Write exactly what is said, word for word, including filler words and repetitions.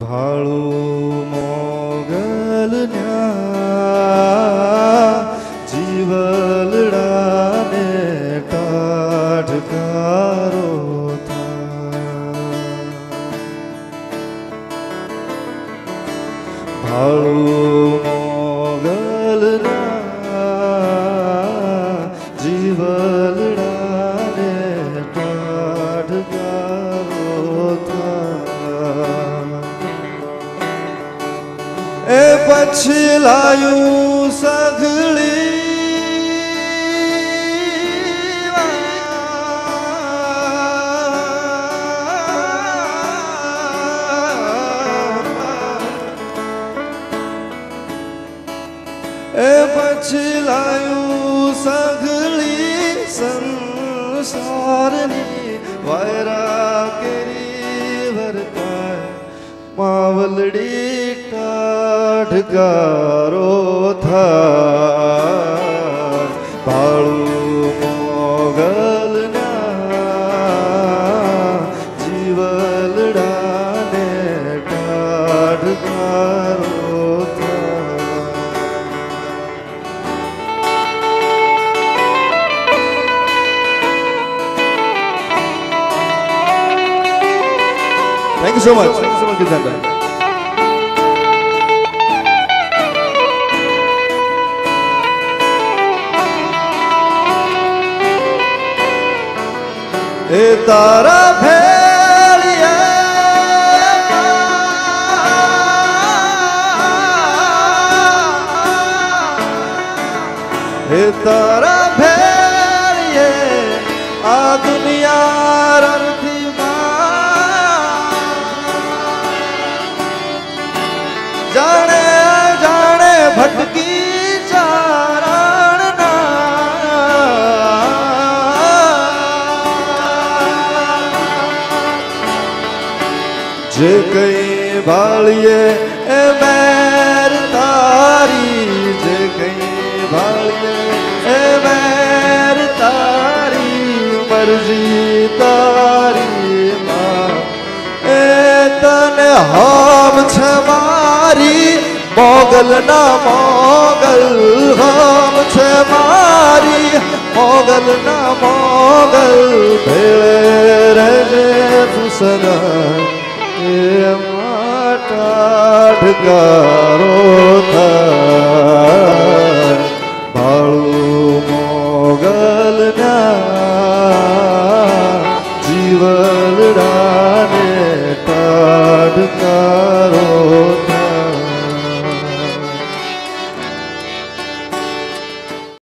ભાળું મોગલના જીવલડાને ટાઢકારો ભાળું મોગલના જીવલડાને ટાઢકારો એ પછી લાયું સઘળી એ પછી લાયું સઘળી સંસારની વાયરા કેરી વરતાય માવલડી ઢગારો થાય ભાળું મોગલના જીવલડાને ઢગારો થાય. Thank you so much. Thank you so much, Kizanda. એ તારા ભેળિયે એ તારા ભેળિયે આ દુનિયા રણથી જાણે જાણે ભટકી જે કઈ ભાળીએ એ મેર તારી જે કઈ ભાળીએ એ મેર તારી મરજી તારી માં એ તને હમ છે મારી મોગલ ના મોગલ હમ છે મારી મોગલ ના મોગલ ભેળે રહેજે ફુસરા ઢગારો